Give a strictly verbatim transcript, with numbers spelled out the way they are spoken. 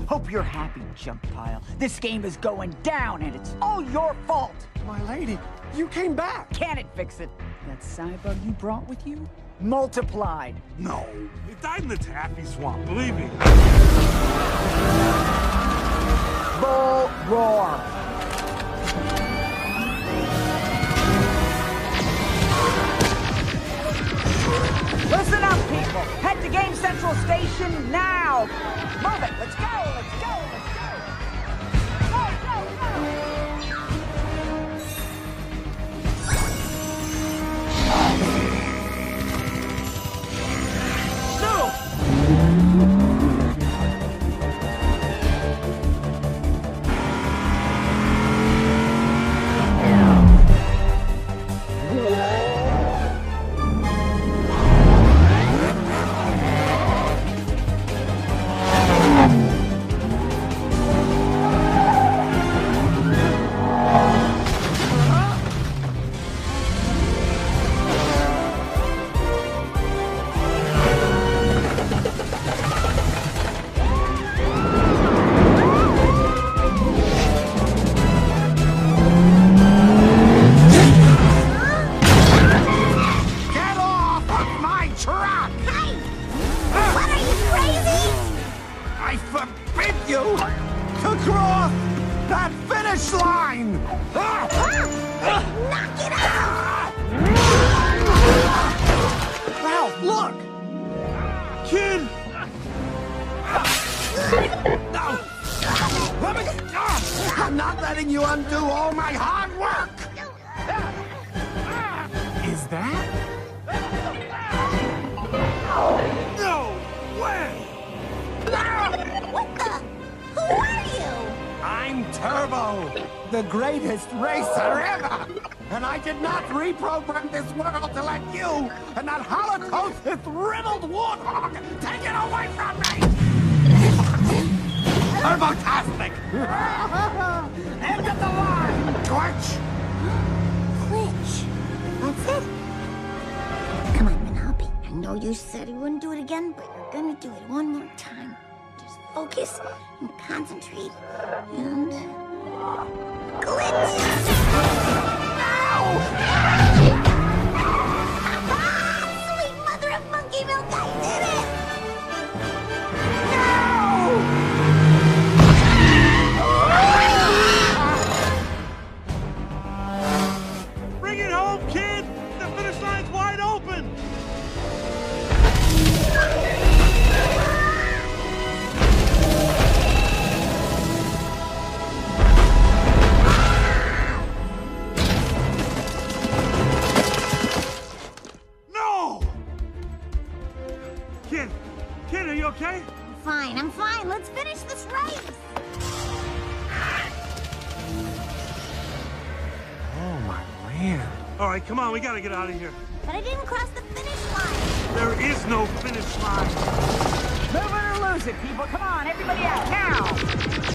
Hope you're happy, junk pile. This game is going down, and it's all your fault. My lady, you came back. Can it fix it? That cybug you brought with you? Multiplied. No, it died in the taffy swamp, believe me. Bull roar. Listen up, people. Head to Game Central Station now. Move it. Let's go. Let's go. Let's go. Go, go, go. To cross that finish line! Ah! Knock it out! Ralph, look! Kid! No! Let me... I'm not letting you undo all my hard work! Is that? No way! What the? Who are you? I'm Turbo, the greatest racer ever! And I did not reprogram this world to let you and that Holocaust riddled warthog take it away from me! Turbotastic! End of the line! Glitch! Glitch. That's it. Come on, Manabi. I know you said you wouldn't do it again, but you're gonna do it one more time. Just focus and concentrate and glitch. Sweet mother of monkey milk, I did it! Bring it home, kid! The finish line's wide open! No! Kid, kid, are you okay? I'm fine, I'm fine. Let's finish this race. Oh, my man. All right, come on, we gotta get out of here. But I didn't cross the finish line. There is no finish line. Move it or lose it, people. Come on, everybody out now.